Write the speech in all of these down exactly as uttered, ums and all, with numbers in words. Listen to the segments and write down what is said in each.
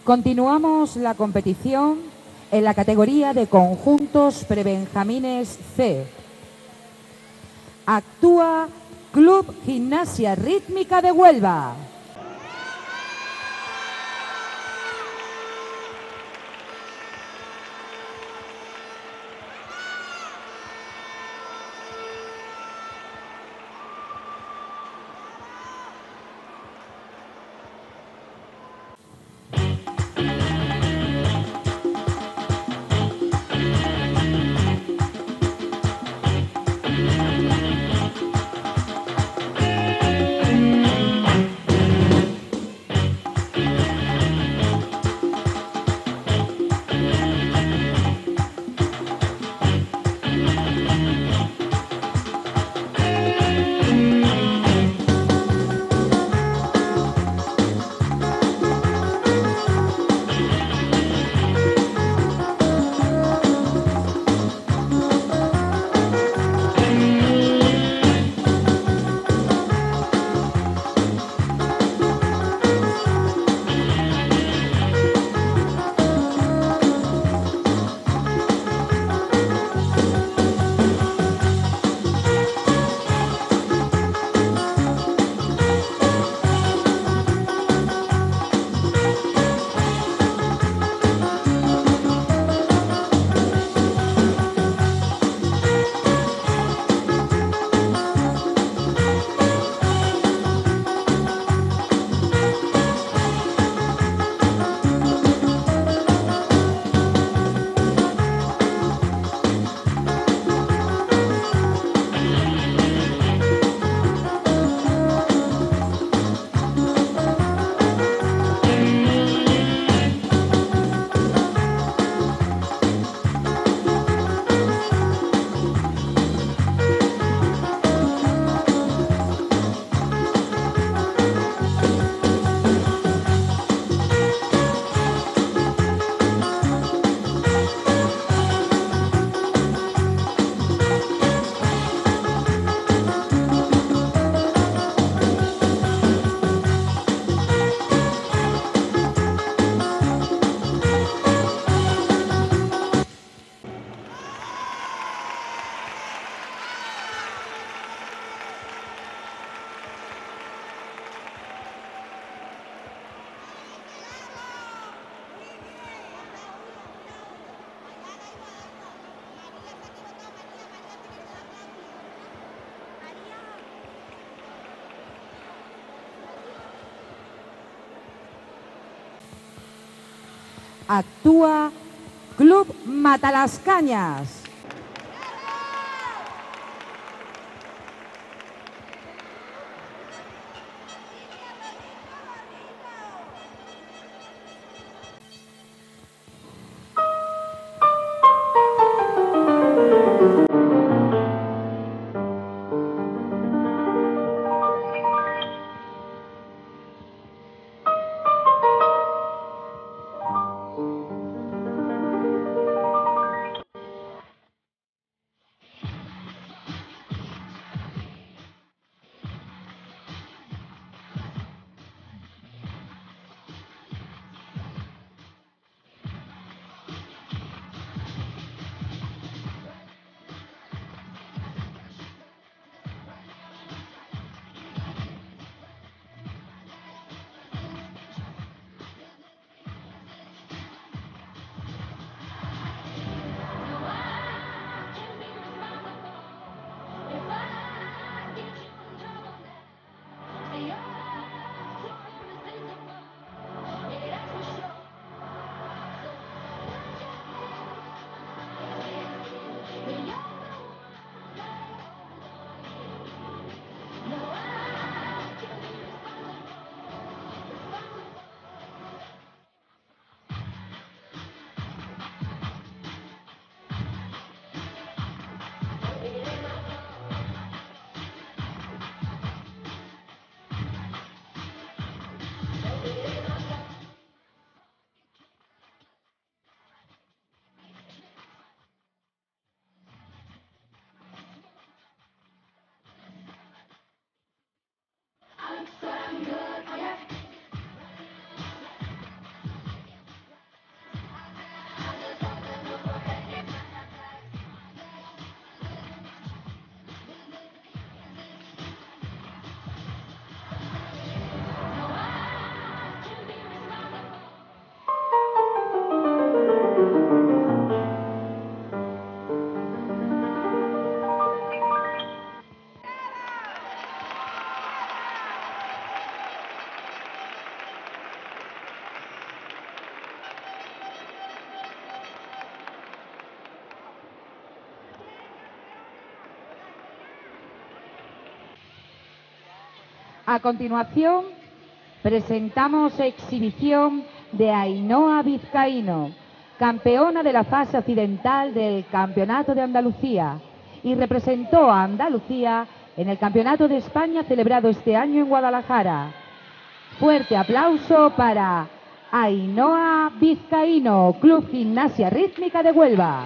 Continuamos la competición en la categoría de conjuntos prebenjamines C. Actúa Club Gimnasia Rítmica de Huelva. Actúa Club Matalascañas. A continuación, presentamos exhibición de Ainhoa Vizcaíno, campeona de la fase occidental del Campeonato de Andalucía y representó a Andalucía en el Campeonato de España celebrado este año en Guadalajara. Fuerte aplauso para Ainhoa Vizcaíno, Club Gimnasia Rítmica de Huelva.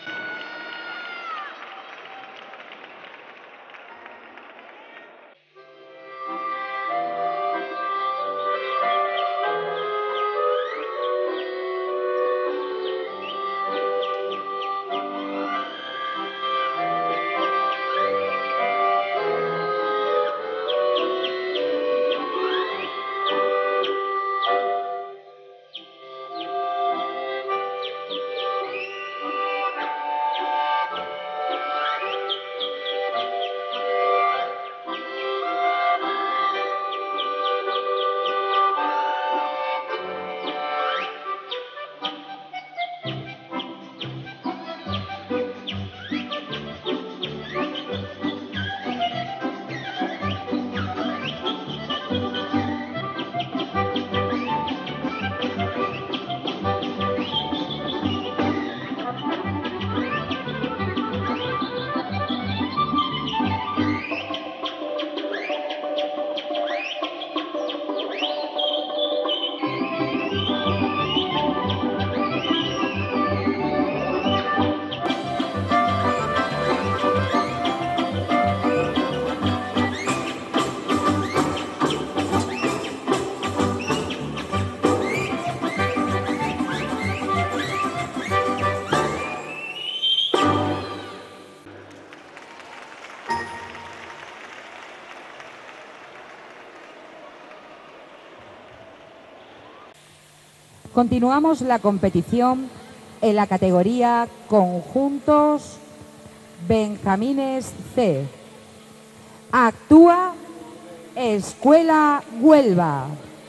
Continuamos la competición en la categoría Conjuntos Benjamines C. Actúa Escuela Huelva.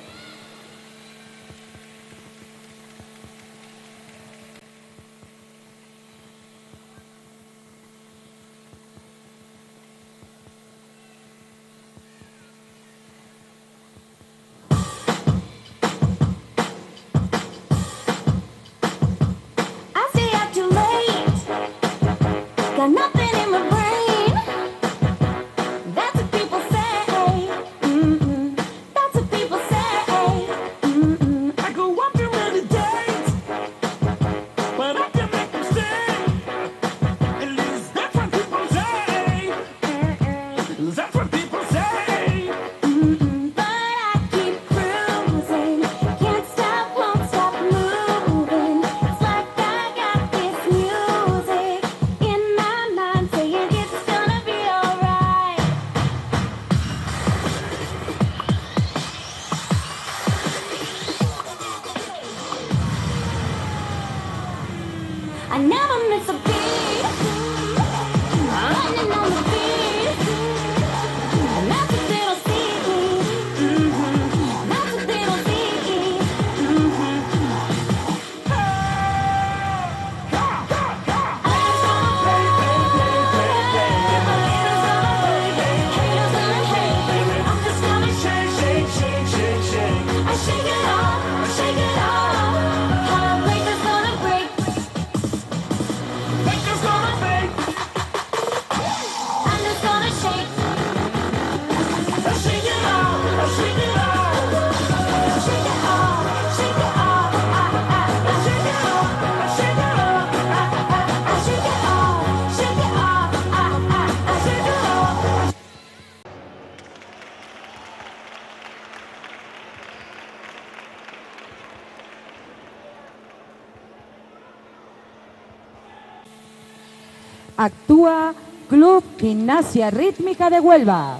Actúa Club Gimnasia Rítmica de Huelva.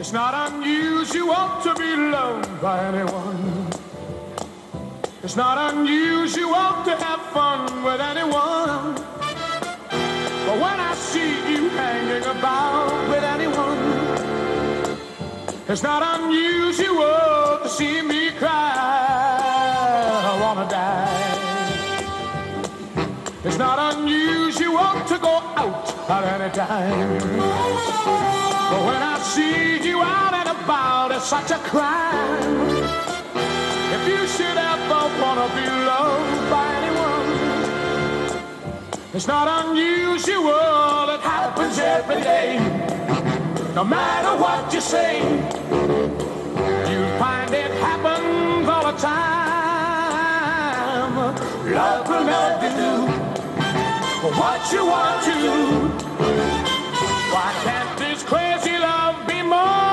It's not unusual to be loved by anyone. It's not unusual to have fun with anyone. But when I see you hanging about with anyone, it's not unusual to see me cry. I wanna die. It's not unusual to go out at any time. But when I see you out and about, it's such a crime. If you should ever wanna be loved by anyone, it's not unusual, it happens every day. No matter what you say, you'll find it happens all the time. Love will never do what you want to. Why can't this crazy love be more?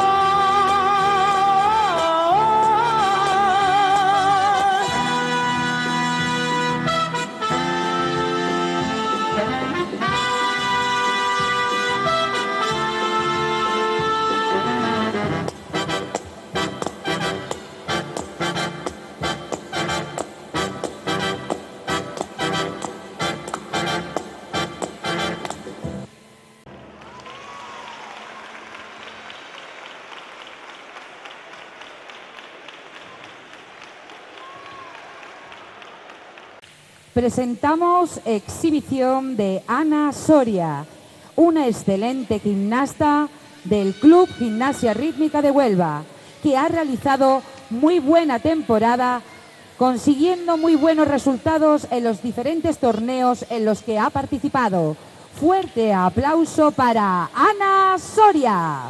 Presentamos exhibición de Ana Soria, una excelente gimnasta del Club Gimnasia Rítmica de Huelva, que ha realizado muy buena temporada, consiguiendo muy buenos resultados en los diferentes torneos en los que ha participado. Fuerte aplauso para Ana Soria.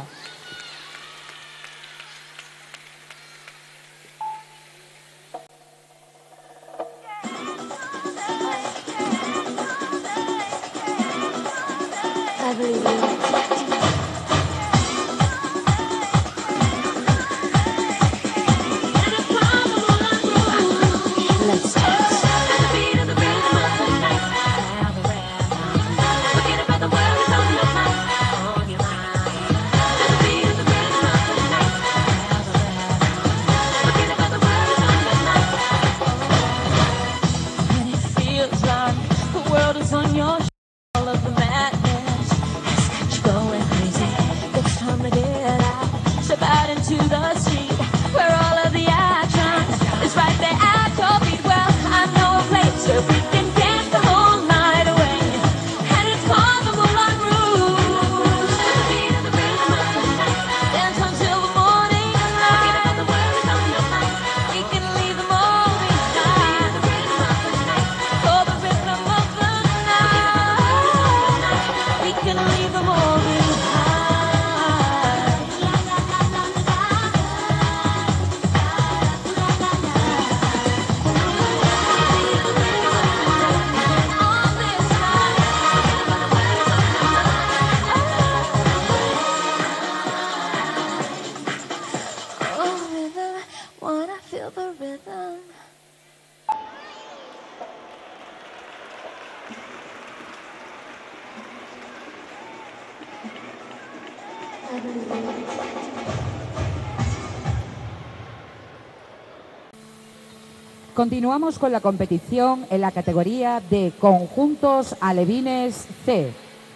Continuamos con la competición en la categoría de conjuntos alevines C.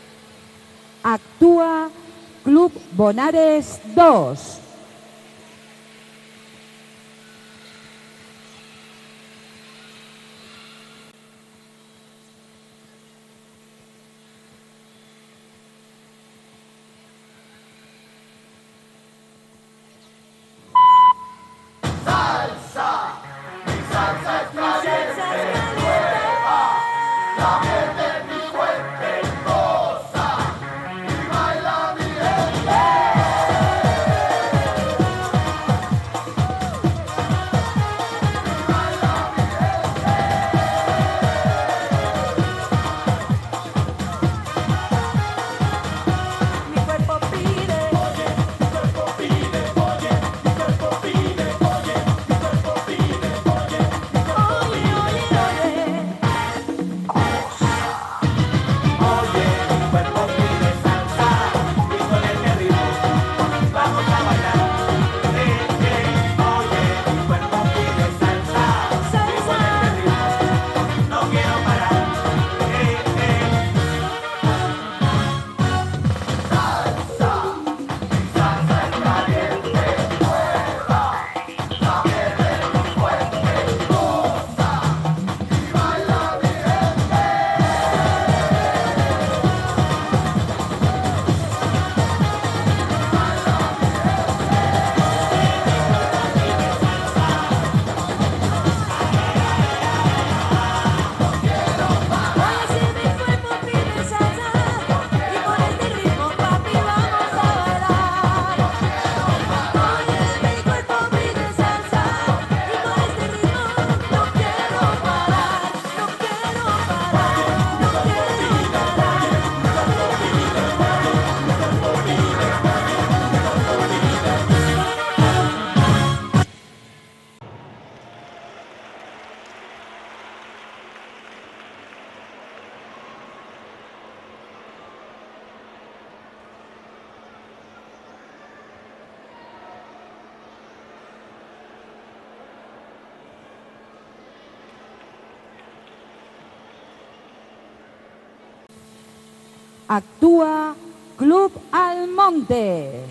Actúa Club Bonares dos. Actúa Club Almonte.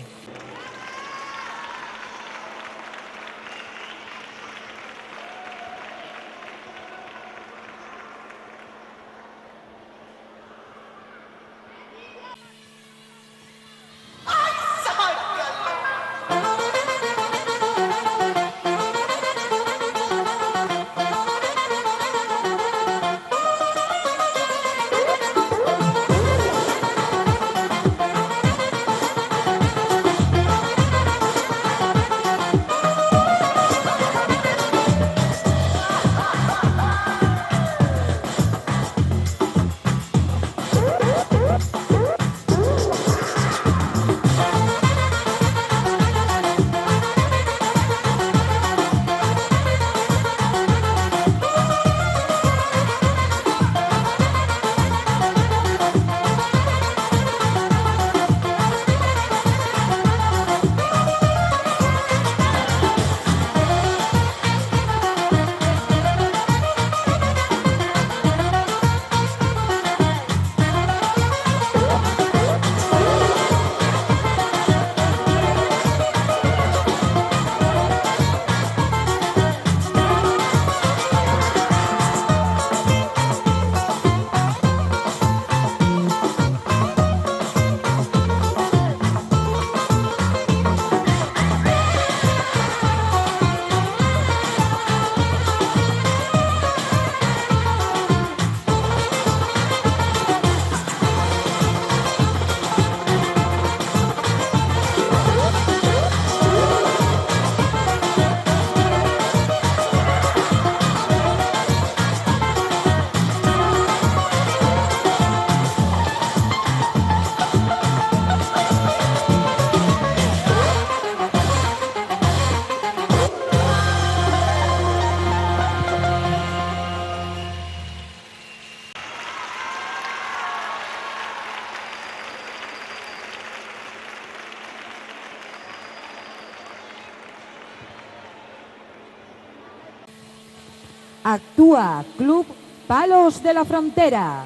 Actúa Club Palos de la Frontera.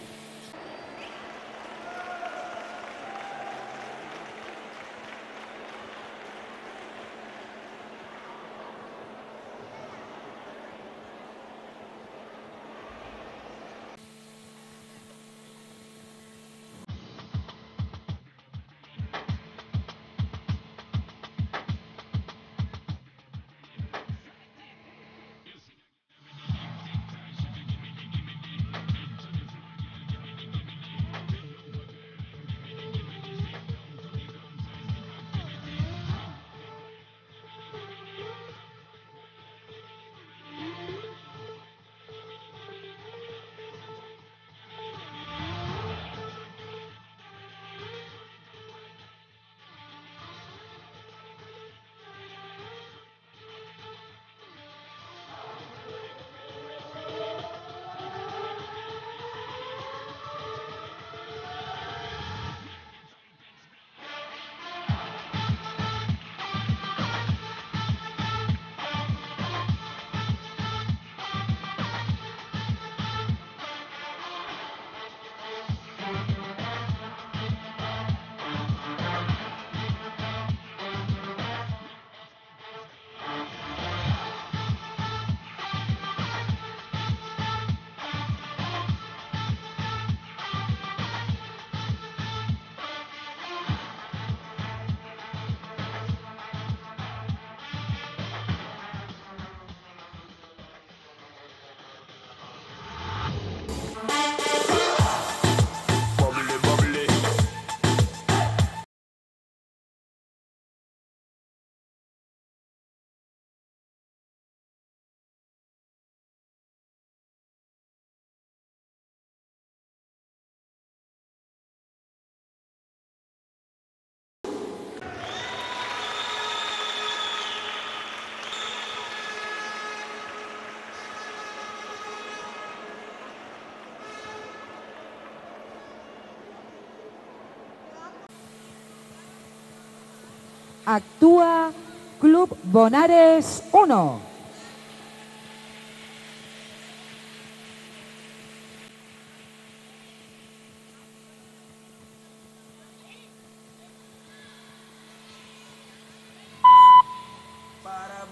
Actúa Club Bonares uno.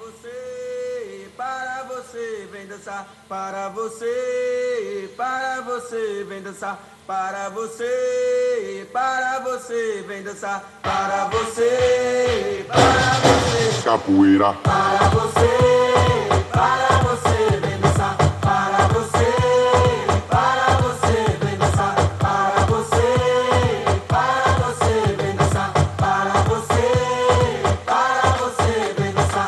você, para você, vem dançar. Para você, para você, vem dançar. Para você, para você, vem dançar. Para você, para você. Capoeira. Para você, para você, vem dançar. Para você, para você, vem dançar. Para você, para você, vem dançar. Para você, para você, vem dançar.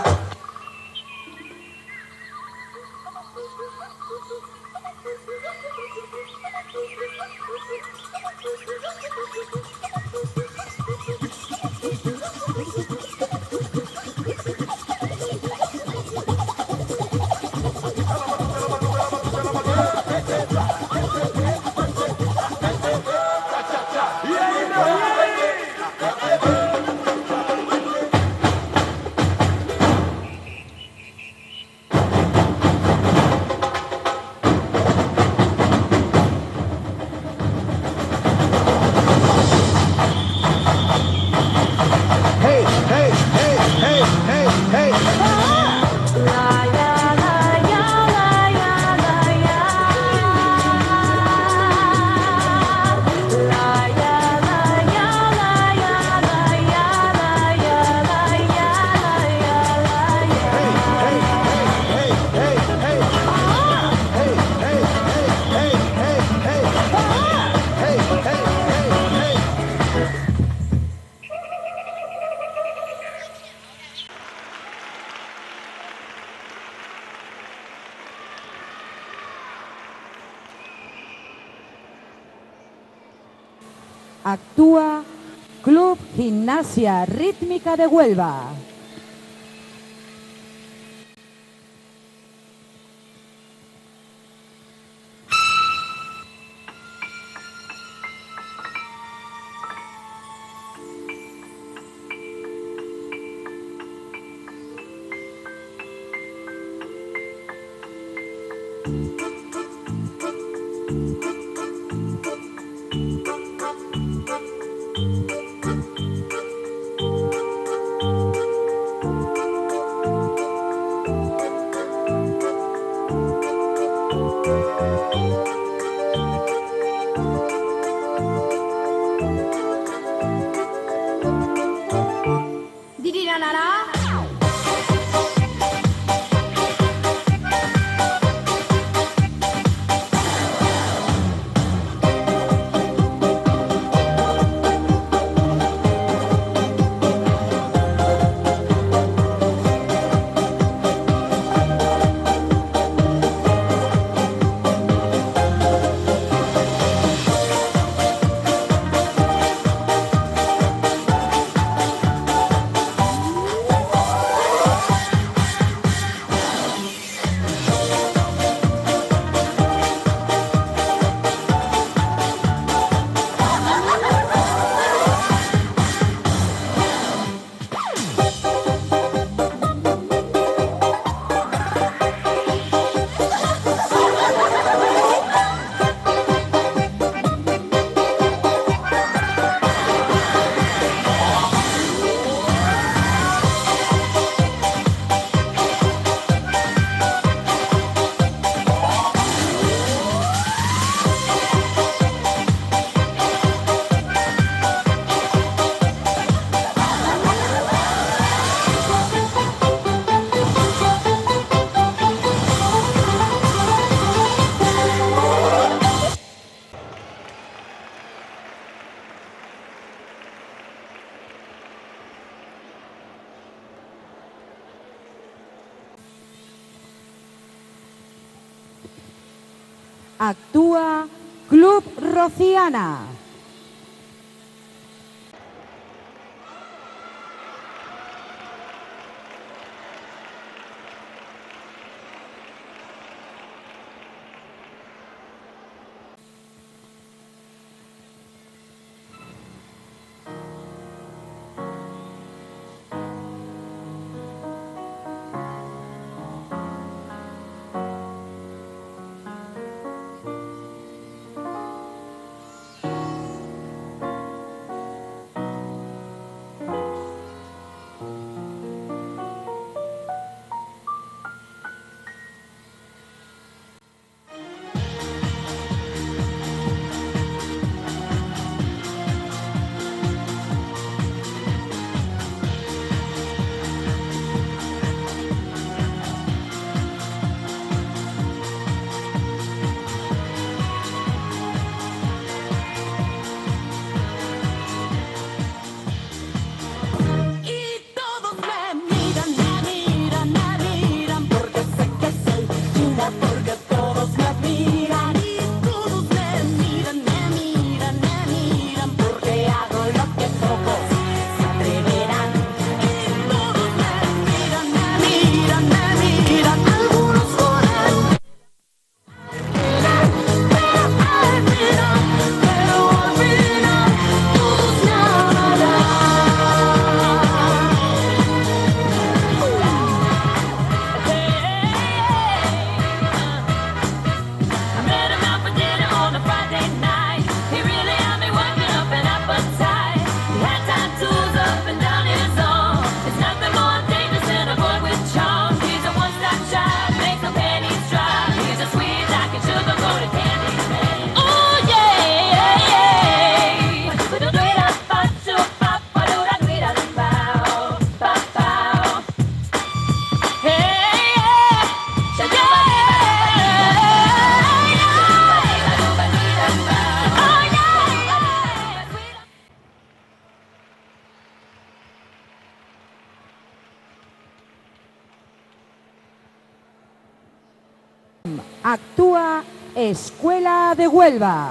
Actúa Club Gimnasia Rítmica de Huelva. Actúa Club Rociana. Actúa Escuela de Huelva.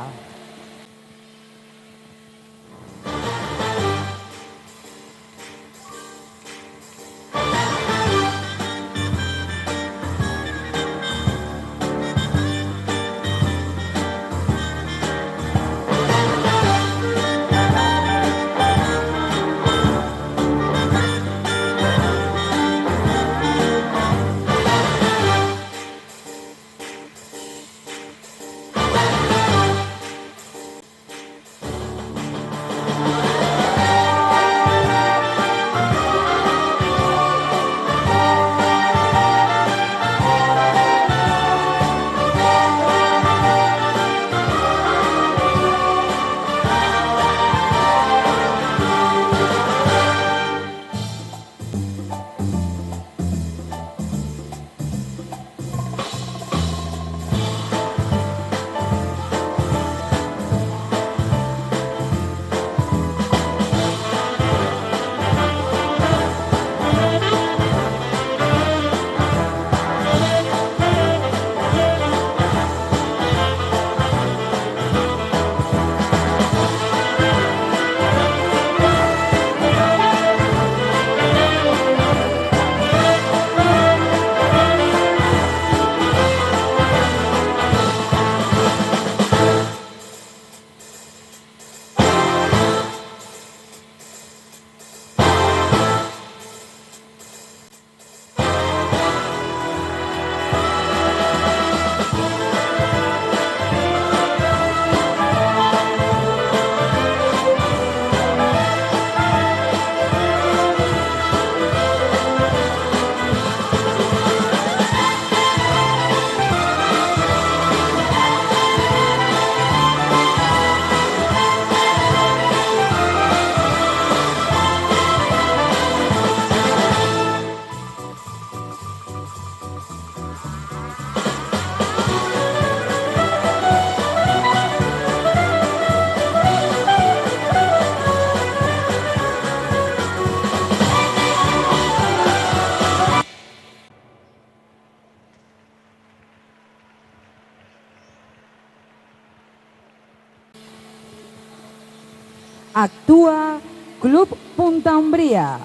Actúa Club Punta Umbría.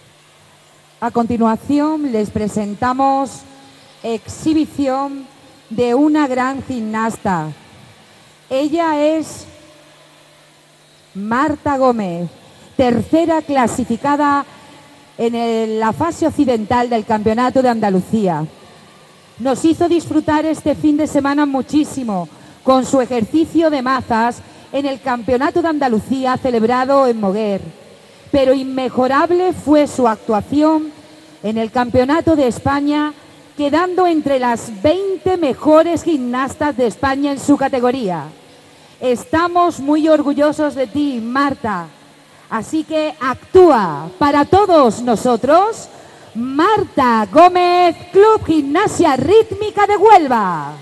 A continuación les presentamos exhibición de una gran gimnasta. Ella es Marta Gómez, tercera clasificada en el- la fase occidental del Campeonato de Andalucía. Nos hizo disfrutar este fin de semana muchísimo con su ejercicio de mazas en el Campeonato de Andalucía celebrado en Moguer, pero inmejorable fue su actuación en el Campeonato de España, quedando entre las veinte mejores gimnastas de España en su categoría. Estamos muy orgullosos de ti, Marta. Así que actúa para todos nosotros, Marta Gómez, Club Gimnasia Rítmica de Huelva.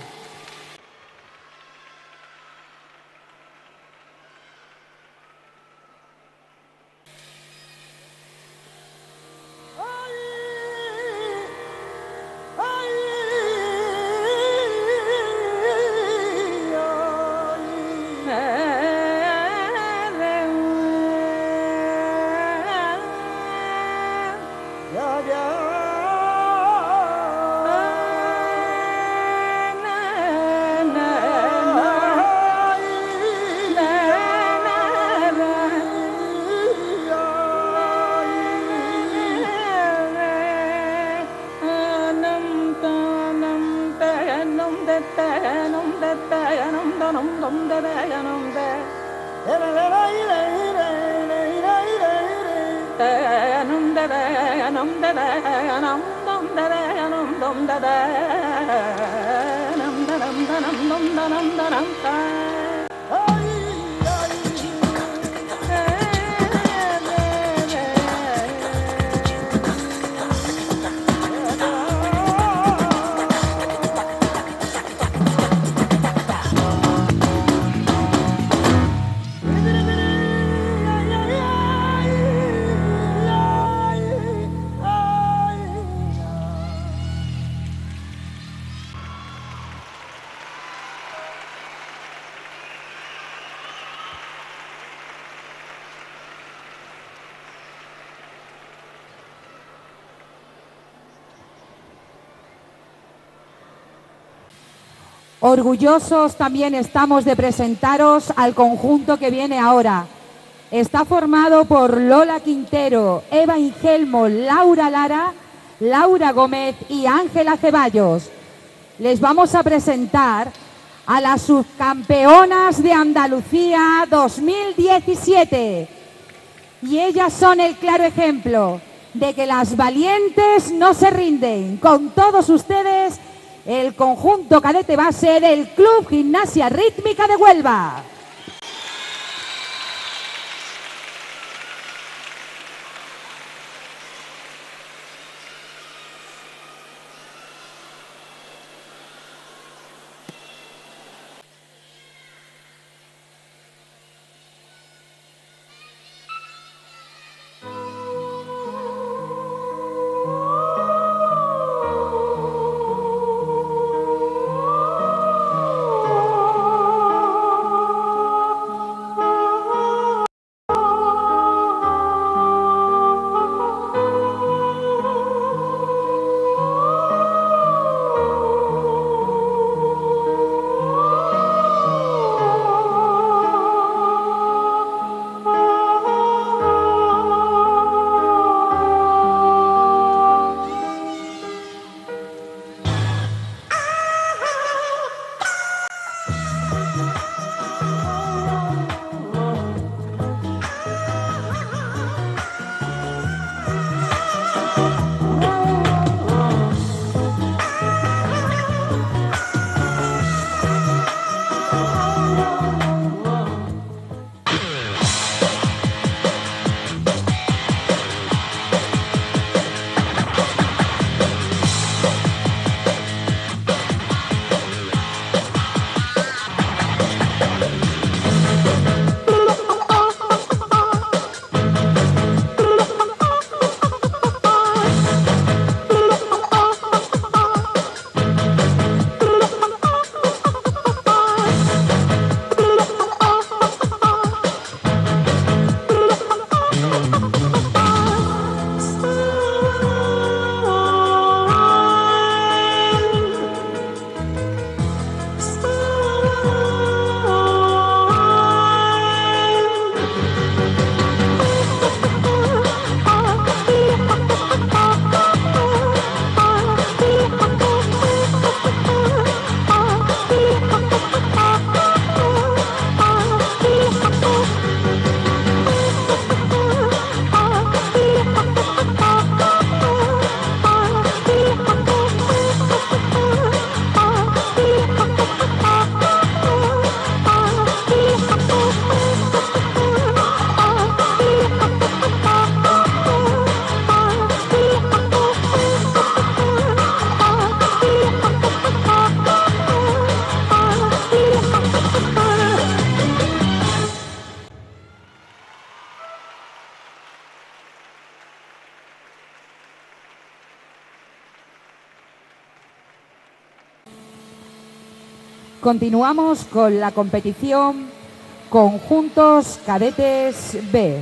Orgullosos también estamos de presentaros al conjunto que viene ahora. Está formado por Lola Quintero, Eva Ingelmo, Laura Lara, Laura Gómez y Ángela Ceballos. Les vamos a presentar a las subcampeonas de Andalucía dos mil diecisiete. Y ellas son el claro ejemplo de que las valientes no se rinden. Con todos ustedes, el conjunto cadete base del Club Gimnasia Rítmica de Huelva. Continuamos con la competición Conjuntos Cadetes B.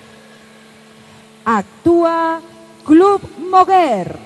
Actúa Club Moguer.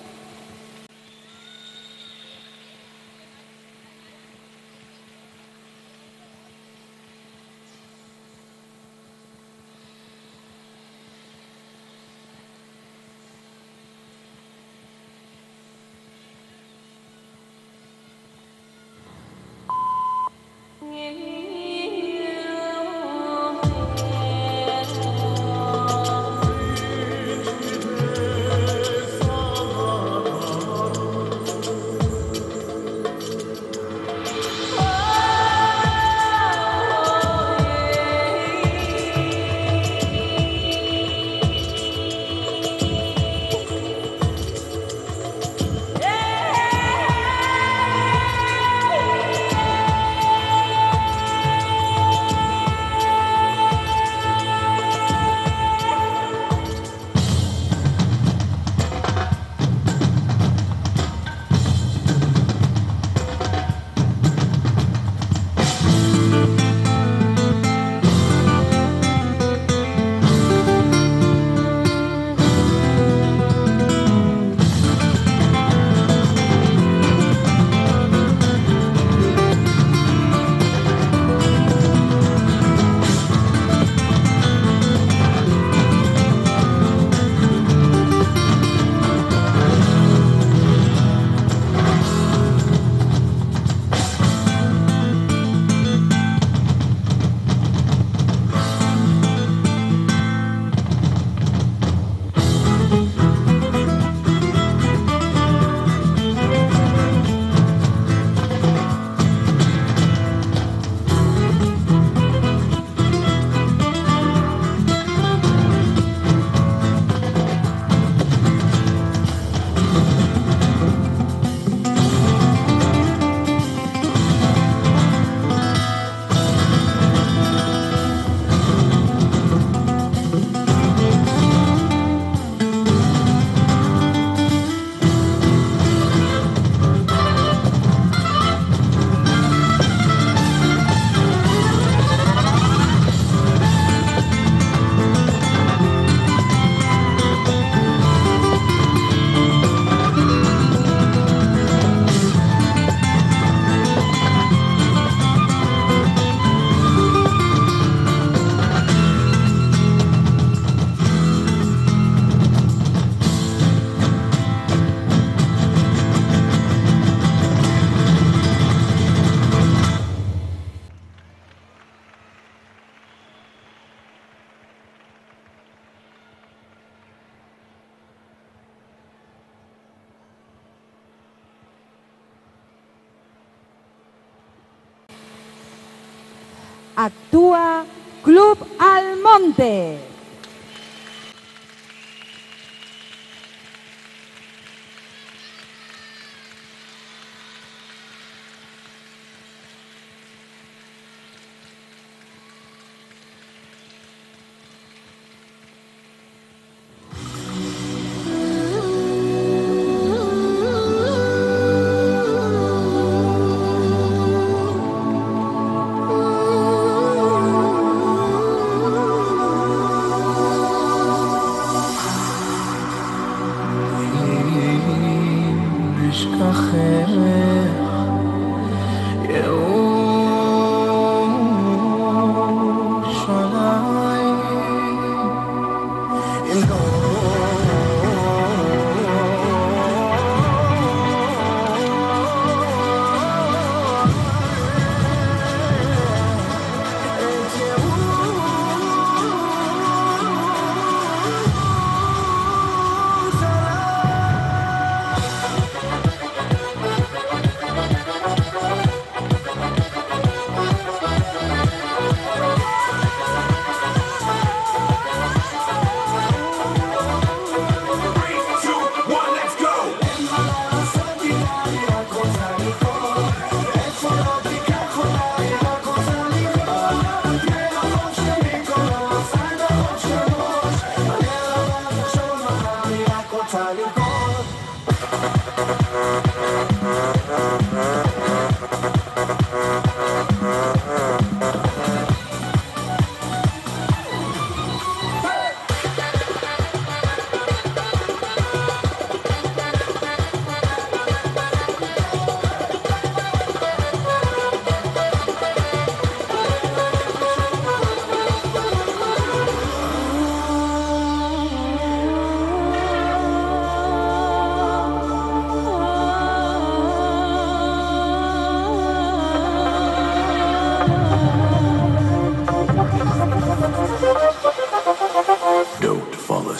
Actúa Club Almonte.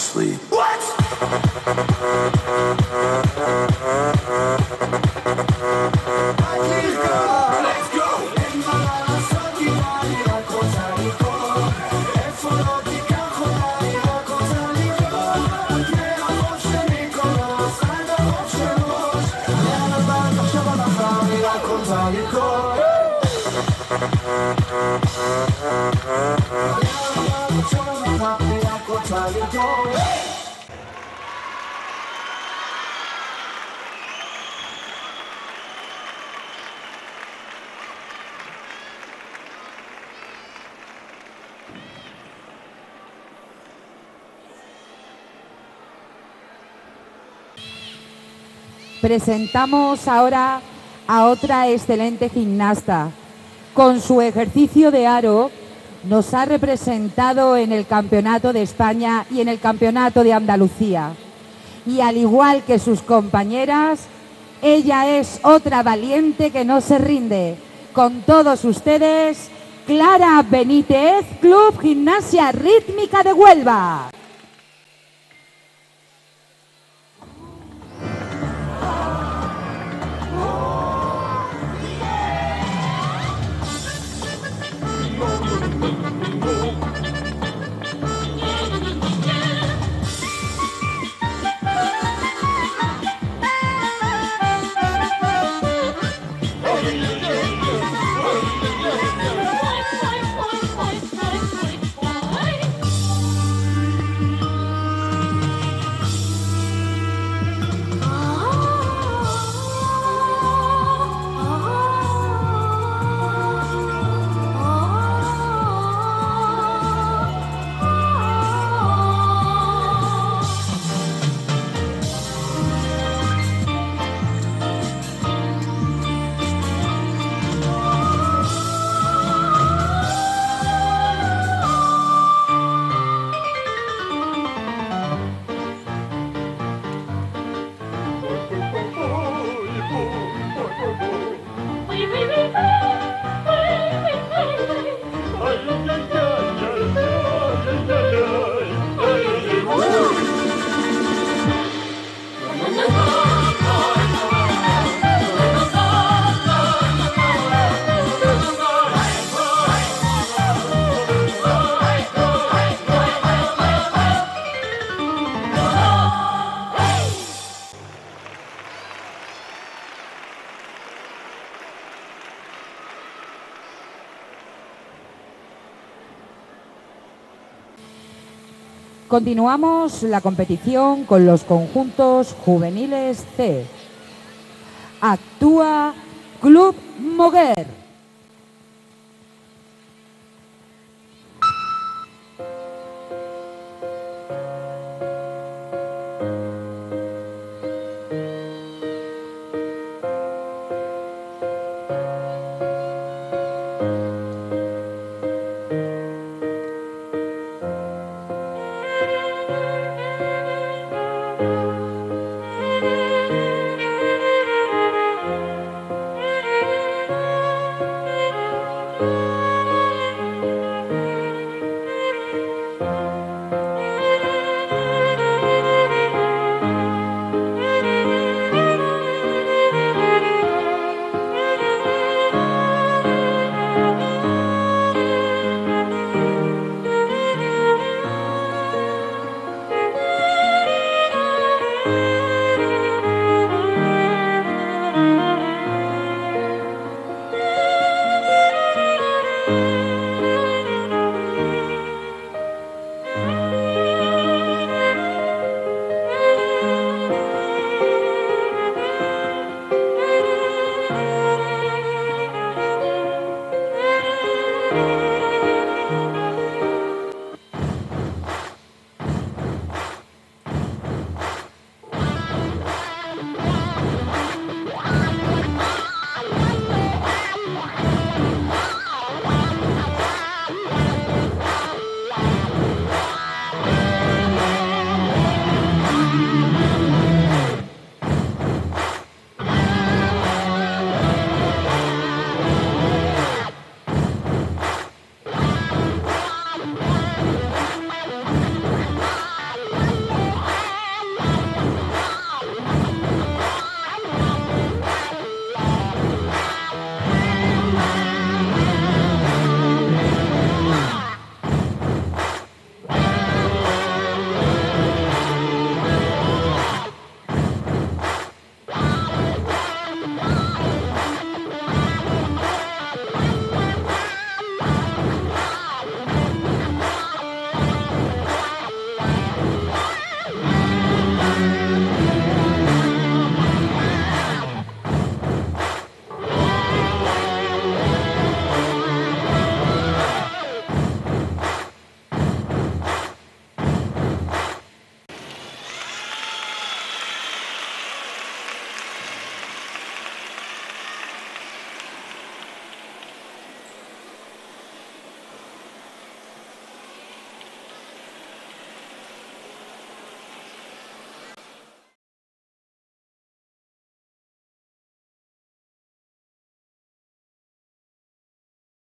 sleep. What? Let's go. Presentamos ahora a otra excelente gimnasta. Con su ejercicio de aro nos ha representado en el Campeonato de España y en el Campeonato de Andalucía. Y al igual que sus compañeras, ella es otra valiente que no se rinde. Con todos ustedes, Clara Benítez, Club Gimnasia Rítmica de Huelva. Continuamos la competición con los conjuntos juveniles C. Actúa Club Moguer.